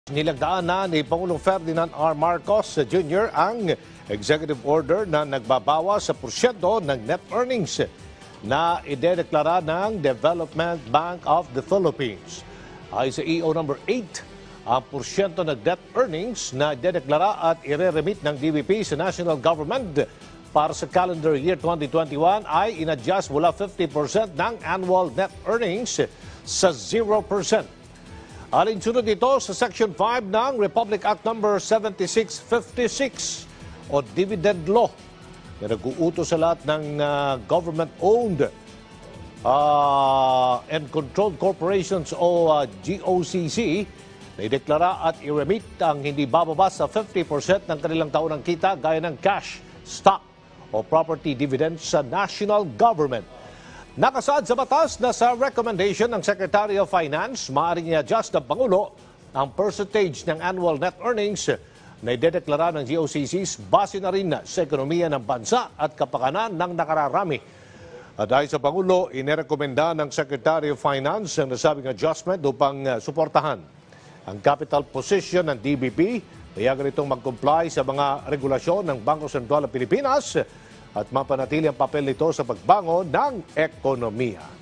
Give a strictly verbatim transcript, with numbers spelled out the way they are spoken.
Nilagdaan na ni Pangulong Ferdinand R. Marcos Junior ang executive order na nagbabawas sa porsyento ng net earnings na idedeklara ng Development Bank of the Philippines. Ay sa E O number eight, ang porsyento ng net earnings na idedeklara at ireremit ng D B P sa national government para sa calendar year twenty twenty-one ay inadjust mula fifty percent ng annual net earnings sa zero percent. Alinsunod ito sa Section five ng Republic Act number seventy-six fifty-six o Dividend Law na nag-uutos sa lahat ng uh, government-owned uh, and controlled corporations o uh, G O C C na ideklara at i-remit ang hindi bababa sa fifty percent ng kanilang taunang kita gaya ng cash, stock o property dividends sa national government. Nakasaad sa batas na sa recommendation ng Secretary of Finance, maaaring i-adjust ng Pangulo ang percentage ng annual net earnings na idedeklara ng G O C Cs base na rin sa ekonomiya ng bansa at kapakanan ng nakararami. At dahil sa Pangulo, inirekomenda ng Secretary of Finance ang nasabing adjustment upang suportahan ang capital position ng D B P. Payagan itong mag-comply sa mga regulasyon ng Bangko Sentro ng Pilipinas at mapanatili ang papel nito sa pagbangon ng ekonomiya.